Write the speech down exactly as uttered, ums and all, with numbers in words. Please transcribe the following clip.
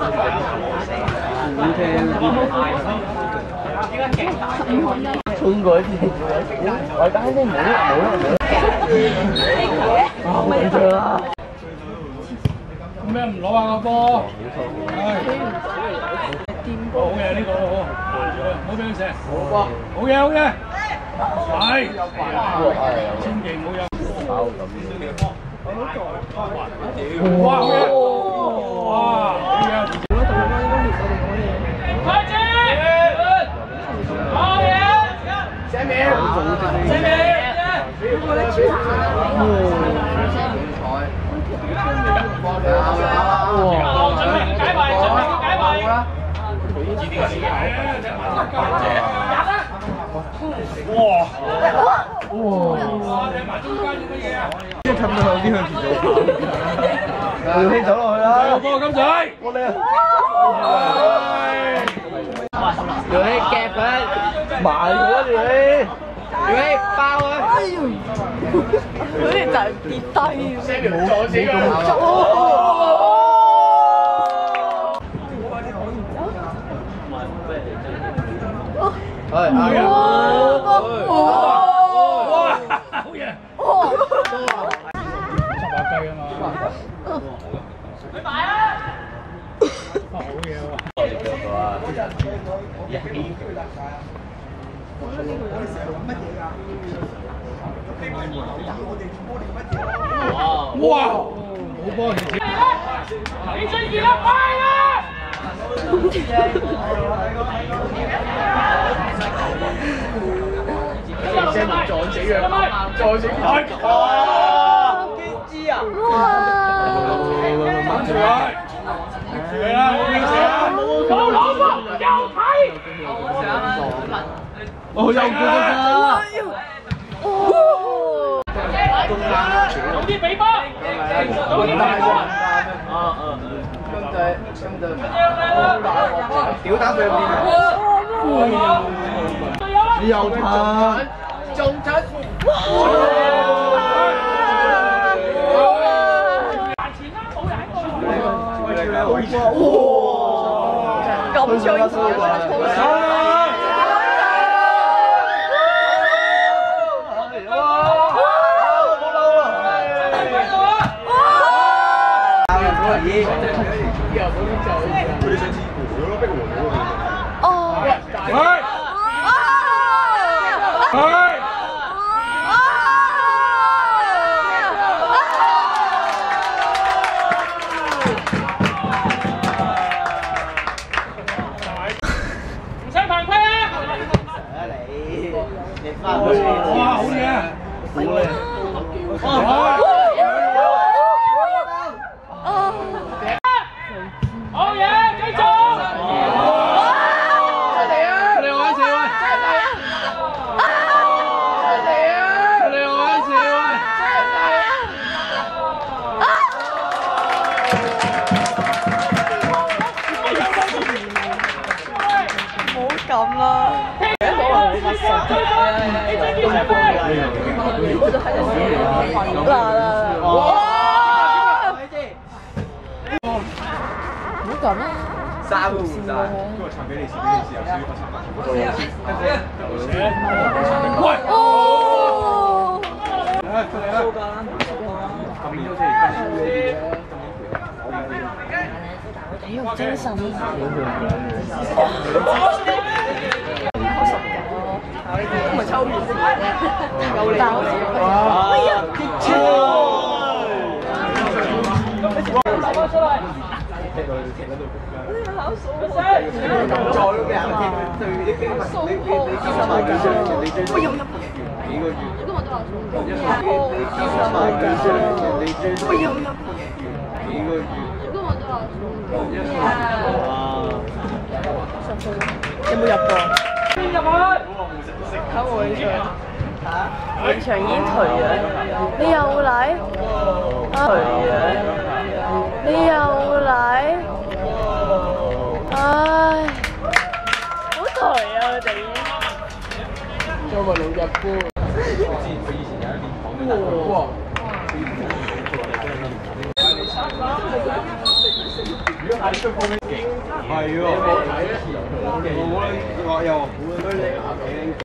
衝過去先，我等先，冇冇冇。啊！好緊張啊！ 咩唔攞下個波？係。好嘢呢個好，唔好俾佢射。好好嘢好嘢。係。千祈唔好有。哇！好嘢！哇！好嘢！快啲！好嘢！下面，下面。哇！準備解圍，準備解圍。哇！哇！你埋中間做乜嘢啊？即係氹到向邊向前咗。姚希走落去啦！有波金仔，我哋啊！姚希夾佢，埋佢啊！姚希，姚希包佢。哎呦！佢哋就係跌低，冇阻止佢。係，好嘢！哇！好嘢！哇！十八雞啊嘛！佢大啊！好嘢喎！哇！好波！你最熱啦，快啦！即係撞死佢，撞死佢！哇！堅知啊！掹住佢！係啦，冇堅持啊！冇攞波，又睇！哦，又過㗎！早啲俾波！早啲俾波！啊啊！咁就咁就屌打對面！又彈，仲出，哇！眼前啦，冇人喺度。哇！咁追啊！哇！好嘢！好嘢！好嘢！繼續！出嚟啊！出嚟玩一次喂！出嚟啊！出嚟玩一次喂！唔好咁啦！我就喺度嗱嗱，哇！唔好咁啦，三個胡晒。今日唱俾你試，俾你試，有少少唱。喂！哦！嚟出嚟啦！蘇格蘭今年好似今年體育精神。唔係抽完先有你哇！哎呀！打翻出嚟！考數學，再俾人貼對啲經文，你你你兼收埋計數，你最幾個月？咁我都話數學。你兼收埋計數，你最幾個月？咁我都話數學。哇！有冇入過？入去！睇我呢場，現場已經頹樣，你又嚟？頹樣，你又嚟？唉，好頹啊！佢哋做個老日波。哇！ 係喎，我我又。